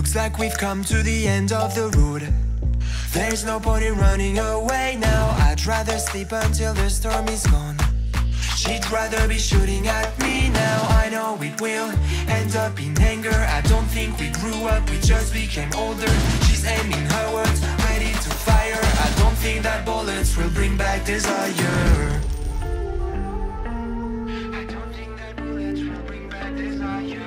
Looks like we've come to the end of the road. There's no point in running away now. I'd rather sleep until the storm is gone. She'd rather be shooting at me now. I know it will end up in anger. I don't think we grew up, we just became older. She's aiming her words, ready to fire. I don't think that bullets will bring back desire. I don't think that bullets will bring back desire.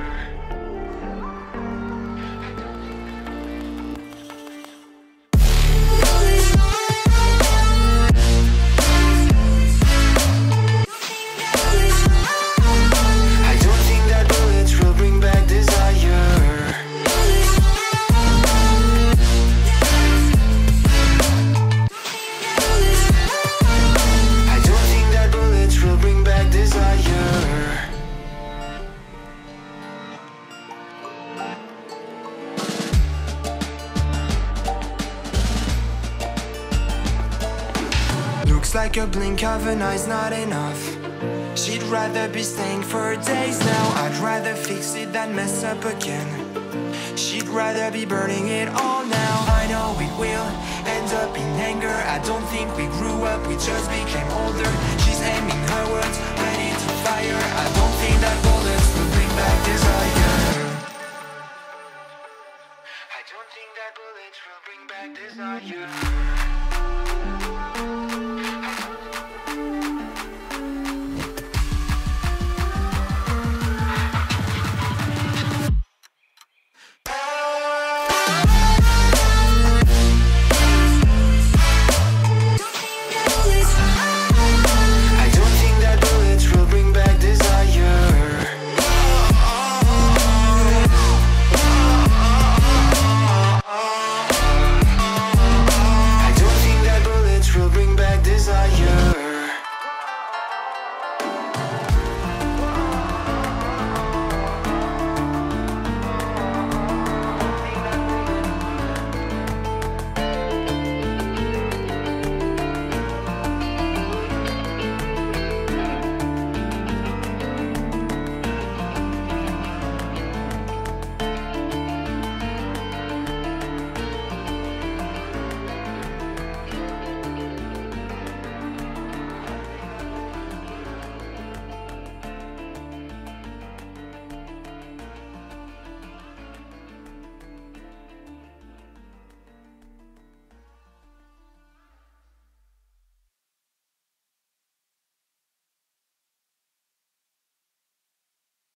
Looks like a blink of an eye's not enough. She'd rather be staying for days now. I'd rather fix it than mess up again. She'd rather be burning it all now. I know it will end up in anger. I don't think we grew up, we just became older. She's aiming her words, ready to fire. I don't think that bullets will bring back desire. I don't think that bullets will bring back desire.